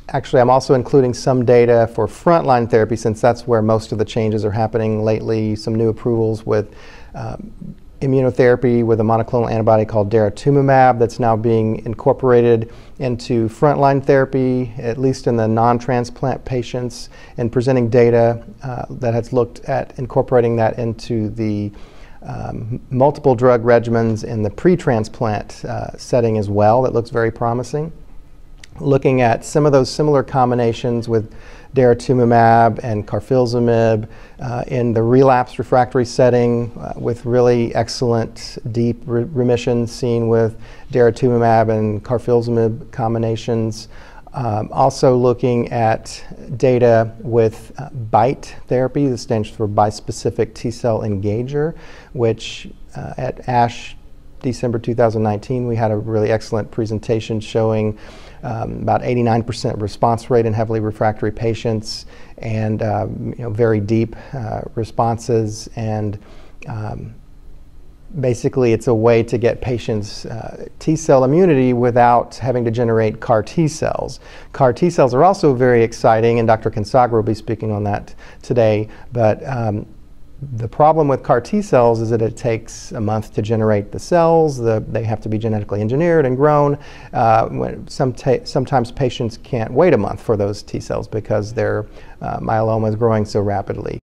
Actually, I'm also including some data for frontline therapy, since that's where most of the changes are happening lately. Some new approvals with immunotherapy with a monoclonal antibody called daratumumab that's now being incorporated into frontline therapy, at least in the non-transplant patients, and presenting data that has looked at incorporating that into the multiple drug regimens in the pre-transplant setting as well. That looks very promising. Looking at some of those similar combinations with daratumumab and carfilzomib in the relapse refractory setting with really excellent deep remissions seen with daratumumab and carfilzomib combinations. Also looking at data with BiTE therapy, this stands for bispecific T-cell engager, which at ASH December 2019 we had a really excellent presentation showing about 89% response rate in heavily refractory patients, and very deep responses, and basically it's a way to get patients T-cell immunity without having to generate CAR T-cells. CAR T-cells are also very exciting, and Dr. Consagra will be speaking on that today, but the problem with CAR T-cells is that it takes a month to generate the cells. They have to be genetically engineered and grown. Sometimes patients can't wait a month for those T-cells because their myeloma is growing so rapidly.